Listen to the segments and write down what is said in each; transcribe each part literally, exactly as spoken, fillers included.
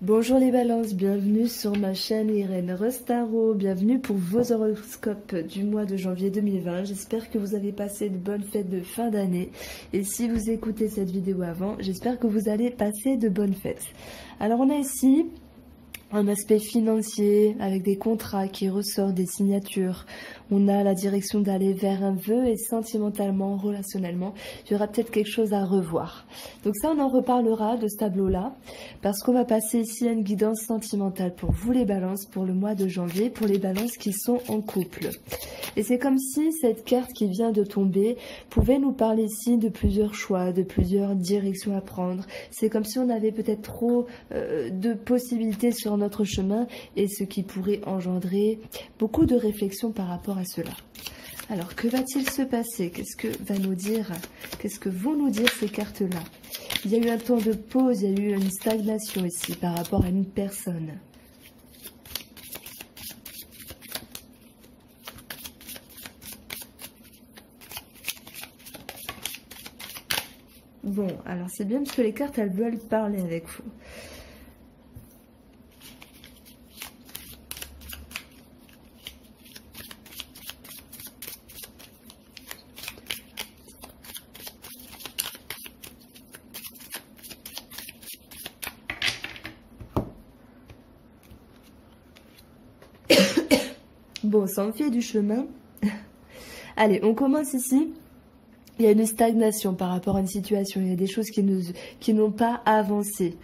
Bonjour les balances, bienvenue sur ma chaîne Irène Rostaro, bienvenue pour vos horoscopes du mois de janvier deux mille vingt. J'espère que vous avez passé de bonnes fêtes de fin d'année et si vous écoutez cette vidéo avant, j'espère que vous allez passer de bonnes fêtes. Alors on a ici un aspect financier avec des contrats qui ressortent, des signatures. On a la direction d'aller vers un vœu et sentimentalement, relationnellement, il y aura peut-être quelque chose à revoir. Donc ça, on en reparlera de ce tableau-là parce qu'on va passer ici à une guidance sentimentale pour vous les balances pour le mois de janvier, pour les balances qui sont en couple. Et c'est comme si cette carte qui vient de tomber pouvait nous parler ici de plusieurs choix, de plusieurs directions à prendre. C'est comme si on avait peut-être trop euh, de possibilités sur notre chemin et ce qui pourrait engendrer beaucoup de réflexions par rapport à cela. Alors, que va-t-il se passer? Qu'est-ce que va nous dire? Qu'est-ce que vont nous dire ces cartes-là? Il y a eu un temps de pause, il y a eu une stagnation ici par rapport à une personne. Bon, alors c'est bien parce que les cartes, elles veulent parler avec vous. Bon, sans me fier du chemin. Allez, on commence ici. Il y a une stagnation par rapport à une situation. Il y a des choses qui nous, qui n'ont pas avancé.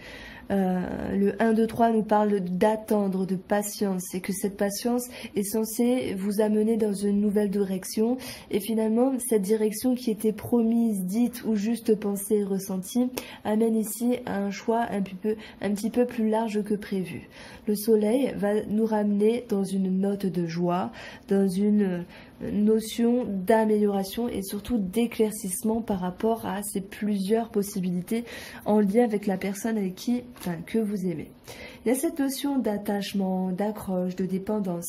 Euh, le un, deux, trois nous parle d'attendre, de patience, et que cette patience est censée vous amener dans une nouvelle direction. Et finalement, cette direction qui était promise, dite ou juste pensée et ressentie, amène ici à un choix un petit peu, un petit peu plus large que prévu. Le soleil va nous ramener dans une note de joie, dans une notion d'amélioration et surtout d'éclaircissement par rapport à ces plusieurs possibilités en lien avec la personne avec qui, enfin, que vous aimez. Il y a cette notion d'attachement, d'accroche, de dépendance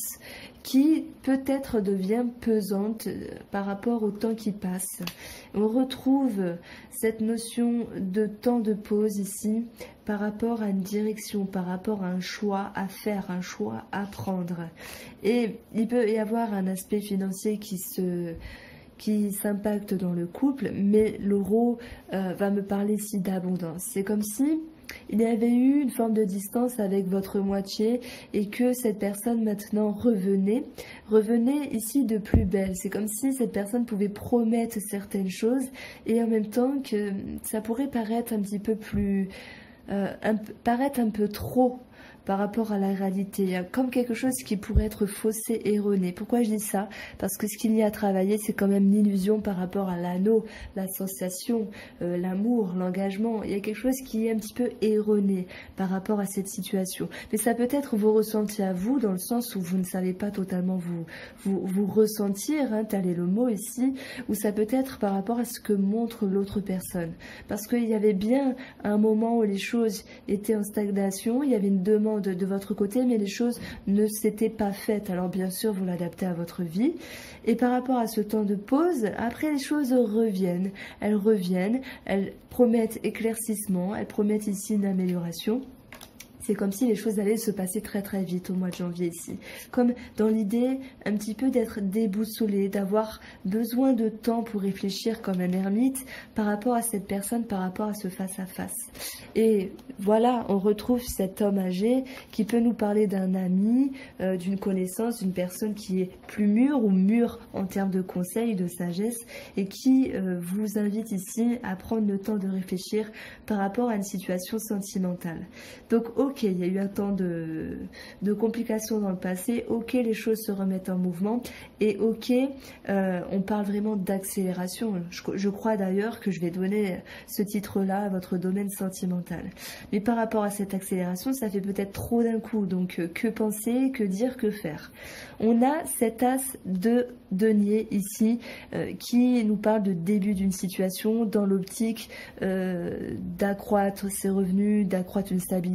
qui peut-être devient pesante par rapport au temps qui passe. On retrouve cette notion de temps de pause ici par rapport à une direction, par rapport à un choix à faire, un choix à prendre. Et il peut y avoir un aspect financier qui se... qui s'impacte dans le couple, mais l'euro euh, va me parler ici d'abondance. C'est comme si il y avait eu une forme de distance avec votre moitié et que cette personne maintenant revenait, revenait ici de plus belle. C'est comme si cette personne pouvait promettre certaines choses et en même temps que ça pourrait paraître un petit peu plus, euh, un, paraître un peu trop par rapport à la réalité. Il y a comme quelque chose qui pourrait être faussé, erroné. Pourquoi je dis ça? Parce que ce qu'il y a à travailler, c'est quand même l'illusion par rapport à l'anneau, la sensation, euh, l'amour, l'engagement. Il y a quelque chose qui est un petit peu erroné par rapport à cette situation. Mais ça peut être vos ressentis à vous, dans le sens où vous ne savez pas totalement vous, vous, vous ressentir, hein, tel est le mot ici, ou ça peut être par rapport à ce que montre l'autre personne. Parce qu'il y avait bien un moment où les choses étaient en stagnation, il y avait une demande De, de votre côté, mais les choses ne s'étaient pas faites. Alors bien sûr, vous l'adaptez à votre vie. Et par rapport à ce temps de pause, après les choses reviennent. Elles reviennent, elles promettent éclaircissement, elles promettent ici une amélioration. C'est comme si les choses allaient se passer très très vite au mois de janvier ici. Comme dans l'idée un petit peu d'être déboussolé, d'avoir besoin de temps pour réfléchir comme un ermite par rapport à cette personne, par rapport à ce face à face. Et voilà, on retrouve cet homme âgé qui peut nous parler d'un ami, euh, d'une connaissance, d'une personne qui est plus mûre ou mûre en termes de conseils, de sagesse et qui euh, vous invite ici à prendre le temps de réfléchir par rapport à une situation sentimentale. Donc, ok, il y a eu un temps de, de complications dans le passé, ok, les choses se remettent en mouvement, et ok, euh, on parle vraiment d'accélération. Je, je crois d'ailleurs que je vais donner ce titre-là à votre domaine sentimental. Mais par rapport à cette accélération, ça fait peut-être trop d'un coup, donc euh, que penser, que dire, que faire? On a cet as de denier ici, euh, qui nous parle de début d'une situation dans l'optique euh, d'accroître ses revenus, d'accroître une stabilité, mais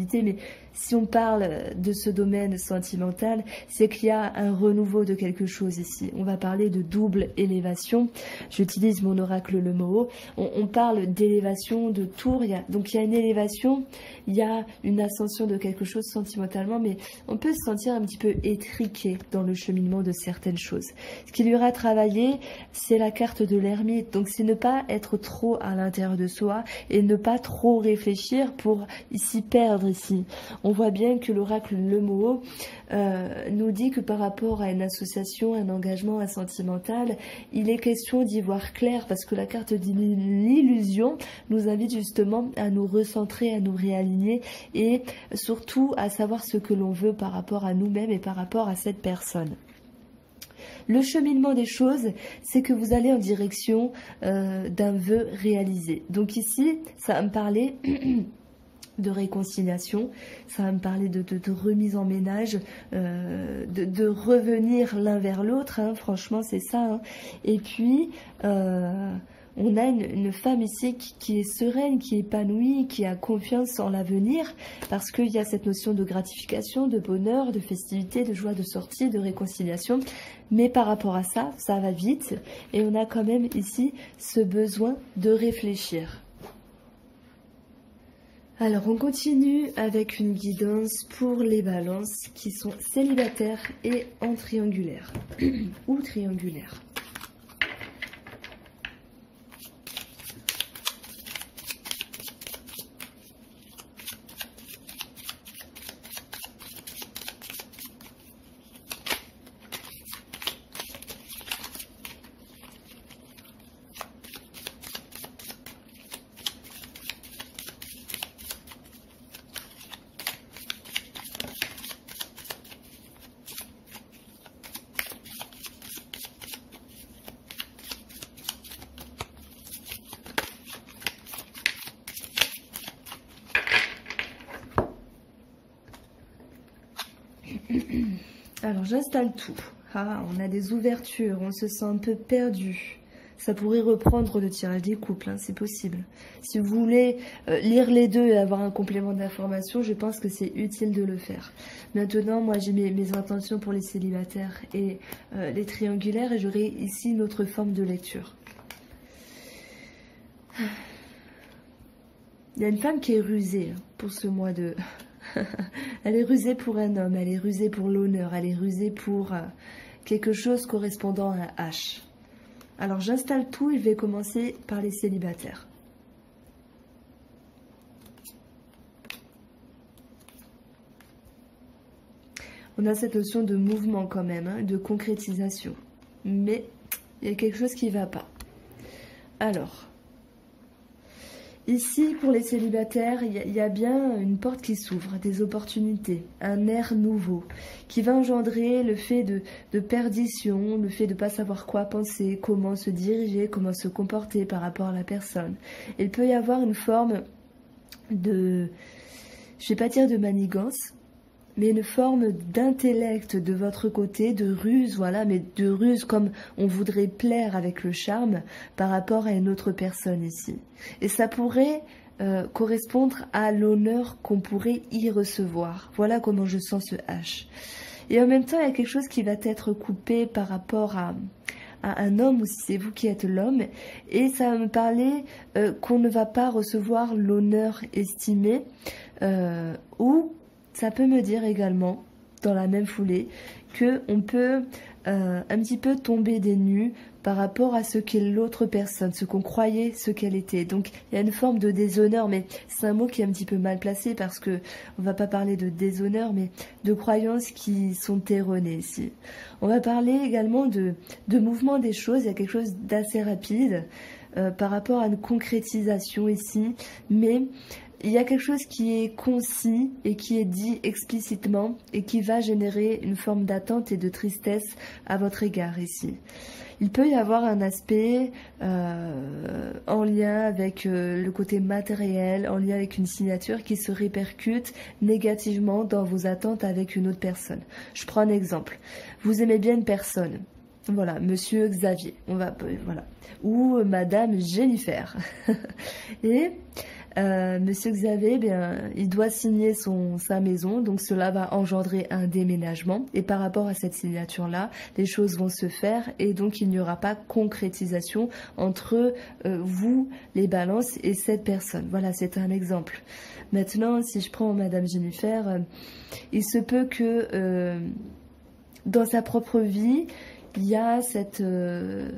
si on parle de ce domaine sentimental, c'est qu'il y a un renouveau de quelque chose ici. On va parler de double élévation. J'utilise mon oracle le mot. On, on parle d'élévation, de tour. Il y a, donc il y a une élévation, il y a une ascension de quelque chose sentimentalement, mais on peut se sentir un petit peu étriqué dans le cheminement de certaines choses. Ce qu'il y aura à travailler, c'est la carte de l'ermite. Donc c'est ne pas être trop à l'intérieur de soi et ne pas trop réfléchir pour s'y perdre ici. On voit bien que l'oracle Le Mot euh, nous dit que par rapport à une association, un engagement, un sentimental, il est question d'y voir clair parce que la carte de l'illusion nous invite justement à nous recentrer, à nous réaligner et surtout à savoir ce que l'on veut par rapport à nous-mêmes et par rapport à cette personne. Le cheminement des choses, c'est que vous allez en direction euh, d'un vœu réalisé. Donc ici, ça va me parler de réconciliation, ça va me parler de, de, de remise en ménage, euh, de, de revenir l'un vers l'autre, hein, franchement c'est ça. Hein. Et puis, euh, on a une, une femme ici qui, qui est sereine, qui est épanouie, qui a confiance en l'avenir, parce qu'il y a cette notion de gratification, de bonheur, de festivité, de joie de sortie, de réconciliation. Mais par rapport à ça, ça va vite, et on a quand même ici ce besoin de réfléchir. Alors, on continue avec une guidance pour les balances qui sont célibataires et en triangulaire ou triangulaire. Alors j'installe tout. Ah, on a des ouvertures, on se sent un peu perdu. Ça pourrait reprendre le tirage des couples, hein, c'est possible. Si vous voulez euh, lire les deux et avoir un complément d'information, je pense que c'est utile de le faire. Maintenant, moi j'ai mes, mes intentions pour les célibataires et euh, les triangulaires et j'aurai ici une autre forme de lecture. Il y a une femme qui est rusée pour ce mois de... Elle est rusée pour un homme, elle est rusée pour l'honneur, elle est rusée pour euh, quelque chose correspondant à un H. Alors j'installe tout et je vais commencer par les célibataires. On a cette notion de mouvement quand même, hein, de concrétisation. Mais il y a quelque chose qui ne va pas. Alors... Ici, pour les célibataires, il y, y a bien une porte qui s'ouvre, des opportunités, un air nouveau, qui va engendrer le fait de, de perdition, le fait de ne pas savoir quoi penser, comment se diriger, comment se comporter par rapport à la personne. Il peut y avoir une forme de, je ne vais pas dire de manigance, mais une forme d'intellect de votre côté, de ruse, voilà, mais de ruse comme on voudrait plaire avec le charme par rapport à une autre personne ici. Et ça pourrait euh, correspondre à l'honneur qu'on pourrait y recevoir. Voilà comment je sens ce H. Et en même temps, il y a quelque chose qui va être coupé par rapport à... à un homme, ou si c'est vous qui êtes l'homme, et ça va me parler euh, qu'on ne va pas recevoir l'honneur estimé, euh, ou ça peut me dire également, dans la même foulée, qu'on peut euh, un petit peu tomber des nues par rapport à ce qu'est l'autre personne, ce qu'on croyait, ce qu'elle était. Donc il y a une forme de déshonneur, mais c'est un mot qui est un petit peu mal placé parce que on va pas parler de déshonneur, mais de croyances qui sont erronées ici. On va parler également de, de mouvement des choses, il y a quelque chose d'assez rapide euh, par rapport à une concrétisation ici, mais... il y a quelque chose qui est concis et qui est dit explicitement et qui va générer une forme d'attente et de tristesse à votre égard ici. Il peut y avoir un aspect euh, en lien avec euh, le côté matériel, en lien avec une signature qui se répercute négativement dans vos attentes avec une autre personne. Je prends un exemple. Vous aimez bien une personne. Voilà, Monsieur Xavier, on va, voilà, ou Madame Jennifer. Et Euh, Monsieur Xavier, bien, il doit signer son, sa maison, donc cela va engendrer un déménagement. Et par rapport à cette signature-là, les choses vont se faire et donc il n'y aura pas concrétisation entre euh, vous, les balances, et cette personne. Voilà, c'est un exemple. Maintenant, si je prends Madame Jennifer, euh, il se peut que euh, dans sa propre vie, il y a cette euh,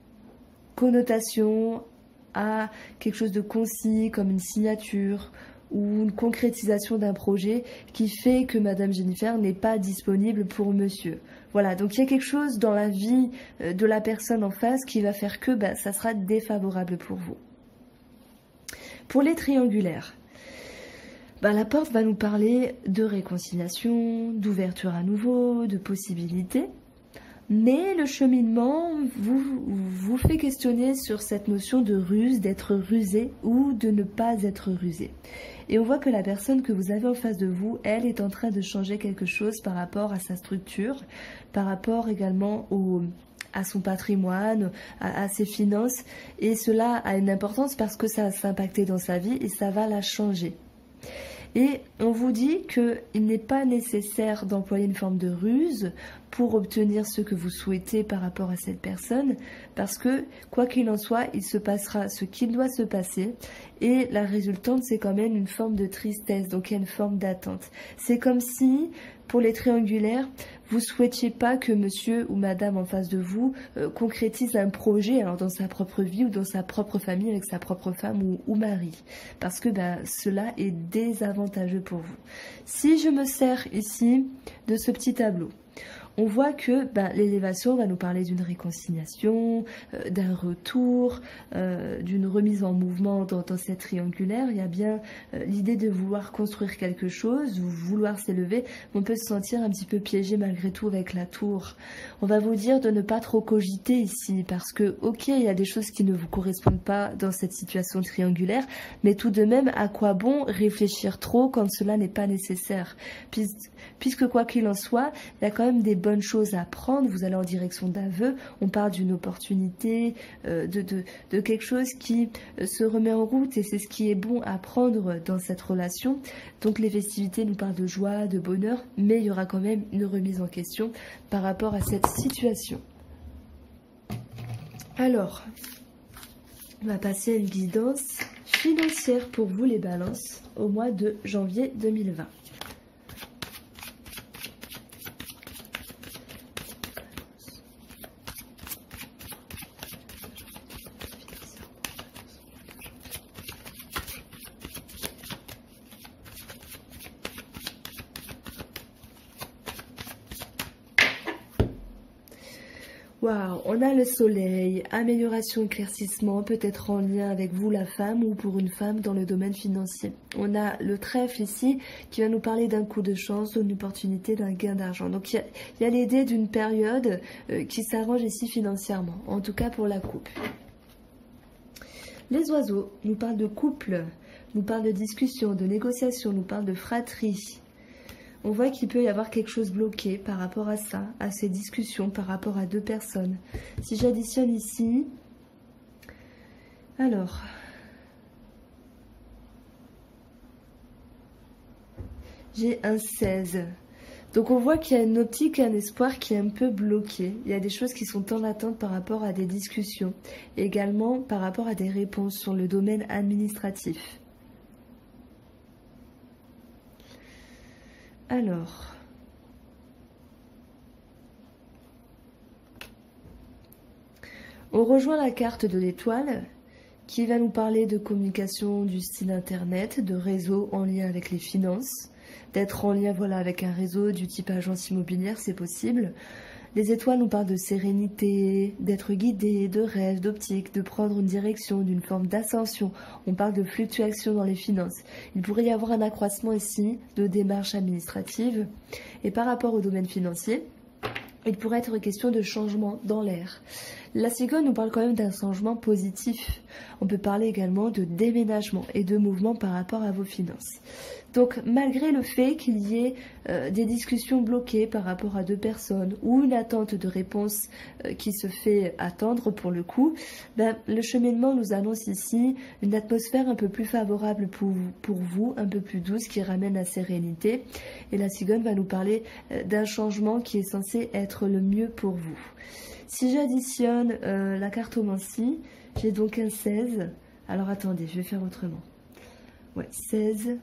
connotation à quelque chose de concis, comme une signature ou une concrétisation d'un projet qui fait que Madame Jennifer n'est pas disponible pour Monsieur. Voilà, donc il y a quelque chose dans la vie de la personne en face qui va faire que ben, ça sera défavorable pour vous. Pour les triangulaires, ben, la porte va nous parler de réconciliation, d'ouverture à nouveau, de possibilités. Mais le cheminement vous, vous fait questionner sur cette notion de ruse, d'être rusé ou de ne pas être rusé. Et on voit que la personne que vous avez en face de vous, elle est en train de changer quelque chose par rapport à sa structure, par rapport également au, à son patrimoine, à, à ses finances. Et cela a une importance parce que ça va s'impacter dans sa vie et ça va la changer. Et on vous dit qu'il n'est pas nécessaire d'employer une forme de ruse pour obtenir ce que vous souhaitez par rapport à cette personne, parce que, quoi qu'il en soit, il se passera ce qu'il doit se passer, et la résultante, c'est quand même une forme de tristesse, donc il y a une forme d'attente. C'est comme si, pour les triangulaires, vous ne souhaitiez pas que monsieur ou madame en face de vous euh, concrétise un projet, alors dans sa propre vie ou dans sa propre famille, avec sa propre femme ou, ou mari, parce que ben, cela est désavantageux pour vous. Si je me sers ici de ce petit tableau, on voit que ben, l'élévation va nous parler d'une réconciliation, euh, d'un retour, euh, d'une remise en mouvement dans, dans cette triangulaire. Il y a bien euh, l'idée de vouloir construire quelque chose, ou vouloir s'élever. On peut se sentir un petit peu piégé malgré tout avec la tour. On va vous dire de ne pas trop cogiter ici, parce que, ok, il y a des choses qui ne vous correspondent pas dans cette situation triangulaire, mais tout de même, à quoi bon réfléchir trop quand cela n'est pas nécessaire? Puis, puisque quoi qu'il en soit, il y a quand même des bonnes choses à prendre, vous allez en direction d'aveu, on parle d'une opportunité, euh, de, de, de quelque chose qui euh, se remet en route et c'est ce qui est bon à prendre dans cette relation. Donc les festivités nous parlent de joie, de bonheur, mais il y aura quand même une remise en question par rapport à cette situation. Alors, on va passer à une guidance financière pour vous les balances au mois de janvier deux mille vingt. Waouh, on a le soleil, amélioration, éclaircissement, peut-être en lien avec vous la femme ou pour une femme dans le domaine financier. On a le trèfle ici qui va nous parler d'un coup de chance, d'une opportunité, d'un gain d'argent. Donc il y a, a l'idée d'une période euh, qui s'arrange ici financièrement, en tout cas pour la coupe. Les oiseaux nous parlent de couple, nous parlent de discussion, de négociation, nous parlent de fratrie. On voit qu'il peut y avoir quelque chose bloqué par rapport à ça, à ces discussions, par rapport à deux personnes. Si j'additionne ici, alors, j'ai un seize. Donc on voit qu'il y a une optique, un espoir qui est un peu bloqué. Il y a des choses qui sont en attente par rapport à des discussions. Également par rapport à des réponses sur le domaine administratif. Alors, on rejoint la carte de l'étoile qui va nous parler de communication du style internet, de réseau en lien avec les finances, d'être en lien voilà, avec un réseau du type agence immobilière, c'est possible. Les étoiles nous parlent de sérénité, d'être guidé, de rêve, d'optique, de prendre une direction, d'une forme d'ascension. On parle de fluctuation dans les finances. Il pourrait y avoir un accroissement ici de démarches administratives. Et par rapport au domaine financier, il pourrait être question de changement dans l'air. La cigogne nous parle quand même d'un changement positif. On peut parler également de déménagement et de mouvement par rapport à vos finances. Donc malgré le fait qu'il y ait euh, des discussions bloquées par rapport à deux personnes ou une attente de réponse euh, qui se fait attendre pour le coup, ben, le cheminement nous annonce ici une atmosphère un peu plus favorable pour, pour vous, un peu plus douce qui ramène la sérénité. Et la cigogne va nous parler euh, d'un changement qui est censé être le mieux pour vous. Si j'additionne euh, la cartomancie, j'ai donc un seize. Alors attendez, je vais faire autrement. Ouais, seize.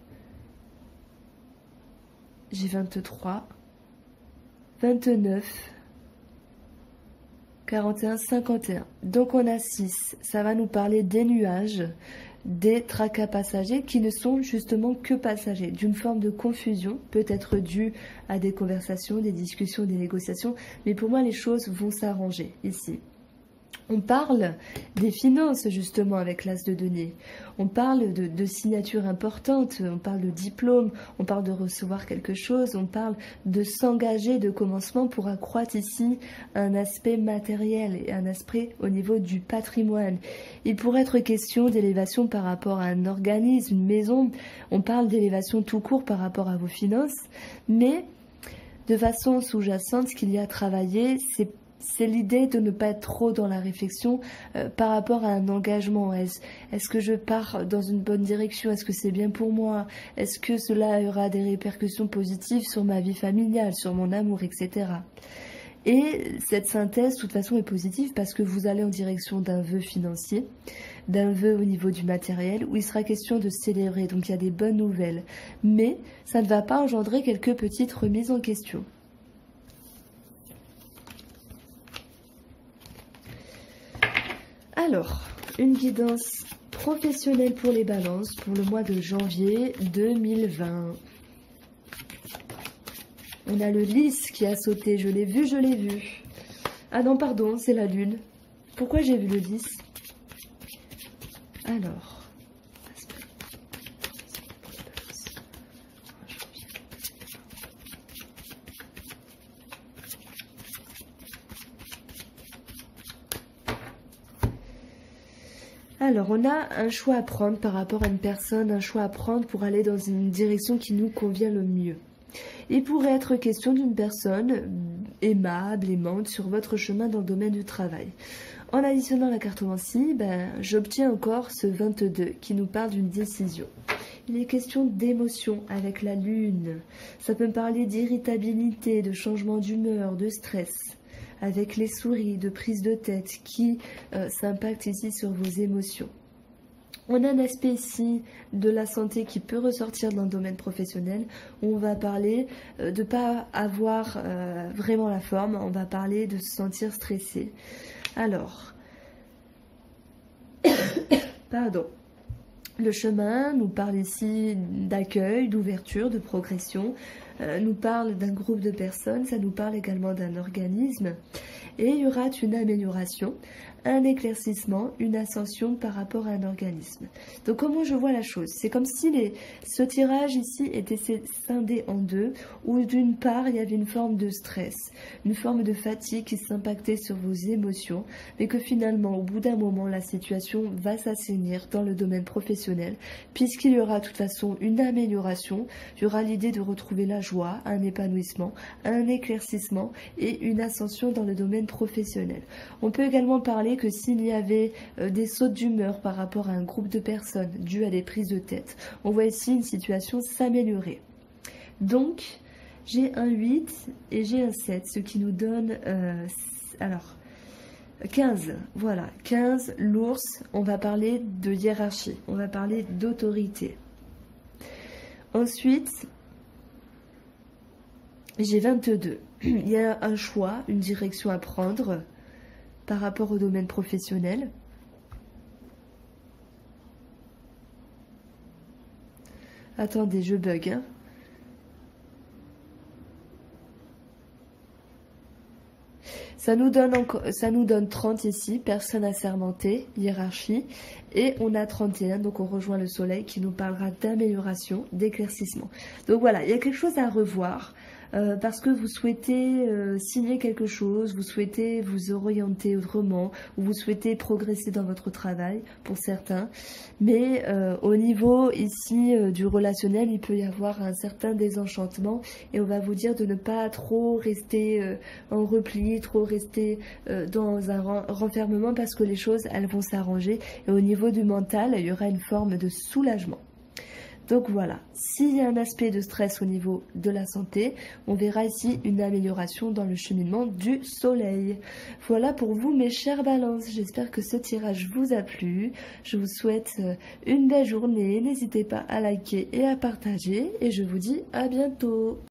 J'ai vingt-trois, vingt-neuf, quarante et un, cinquante et un. Donc on a six. Ça va nous parler des nuages, des tracas passagers qui ne sont justement que passagers, d'une forme de confusion, peut-être due à des conversations, des discussions, des négociations. Mais pour moi, les choses vont s'arranger ici. On parle des finances justement avec l'as de denier. On parle de, de signatures importantes, on parle de diplôme, on parle de recevoir quelque chose, on parle de s'engager de commencement pour accroître ici un aspect matériel et un aspect au niveau du patrimoine. Il pourrait être question d'élévation par rapport à un organisme, une maison. On parle d'élévation tout court par rapport à vos finances, mais de façon sous-jacente, ce qu'il y a à travailler, c'est C'est l'idée de ne pas être trop dans la réflexion euh, par rapport à un engagement. Est-ce, est-ce que je pars dans une bonne direction? Est-ce que c'est bien pour moi? Est-ce que cela aura des répercussions positives sur ma vie familiale, sur mon amour, et cetera. Et cette synthèse, de toute façon, est positive parce que vous allez en direction d'un vœu financier, d'un vœu au niveau du matériel, où il sera question de célébrer. Donc il y a des bonnes nouvelles. Mais ça ne va pas engendrer quelques petites remises en question. Alors, une guidance professionnelle pour les balances pour le mois de janvier deux mille vingt. On a le lys qui a sauté, je l'ai vu, je l'ai vu. Ah non, pardon, c'est la lune. Pourquoi j'ai vu le lys? Alors... Alors, on a un choix à prendre par rapport à une personne, un choix à prendre pour aller dans une direction qui nous convient le mieux. Il pourrait être question d'une personne aimable, aimante sur votre chemin dans le domaine du travail. En additionnant la cartomancie, ben, j'obtiens encore ce vingt-deux qui nous parle d'une décision. Il est question d'émotion avec la lune. Ça peut me parler d'irritabilité, de changement d'humeur, de stress. Avec les souris, de prise de tête qui euh, s'impactent ici sur vos émotions. On a un aspect ici de la santé qui peut ressortir dans le domaine professionnel. On va parler euh, de ne pas avoir euh, vraiment la forme, on va parler de se sentir stressé. Alors, pardon. Le chemin nous parle ici d'accueil, d'ouverture, de progression, euh, nous parle d'un groupe de personnes, ça nous parle également d'un organisme. Et il y aura une amélioration, un éclaircissement, une ascension par rapport à un organisme. Donc comment je vois la chose? C'est comme si les, ce tirage ici était scindé en deux, où d'une part il y avait une forme de stress, une forme de fatigue qui s'impactait sur vos émotions, mais que finalement au bout d'un moment la situation va s'assainir dans le domaine professionnel, puisqu'il y aura de toute façon une amélioration, il y aura l'idée de retrouver la joie, un épanouissement, un éclaircissement et une ascension dans le domaine professionnel. On peut également parler que s'il y avait euh, des sautes d'humeur par rapport à un groupe de personnes dues à des prises de tête, on voit ici une situation s'améliorer. Donc, j'ai un huit et j'ai un sept, ce qui nous donne... Euh, alors, quinze, voilà, quinze, l'ours, on va parler de hiérarchie, on va parler d'autorité. Ensuite, j'ai vingt-deux. Il y a un choix, une direction à prendre par rapport au domaine professionnel. Attendez, je bug. Hein. Ça nous donne encore, ça nous donne trente ici, personne assermentée, hiérarchie, et on a trente et un, donc on rejoint le soleil qui nous parlera d'amélioration, d'éclaircissement. Donc voilà, il y a quelque chose à revoir. euh, parce que vous souhaitez euh, signer quelque chose, vous souhaitez vous orienter autrement, ou vous souhaitez progresser dans votre travail, pour certains. Mais euh, au niveau ici euh, du relationnel, il peut y avoir un certain désenchantement, et on va vous dire de ne pas trop rester euh, en repli, trop rester euh, dans un ren renfermement, parce que les choses, elles vont s'arranger. Et au niveau du mental, il y aura une forme de soulagement. Donc voilà, s'il y a un aspect de stress au niveau de la santé, on verra ici une amélioration dans le cheminement du soleil. Voilà pour vous mes chères balances, j'espère que ce tirage vous a plu. Je vous souhaite une belle journée, n'hésitez pas à liker et à partager et je vous dis à bientôt.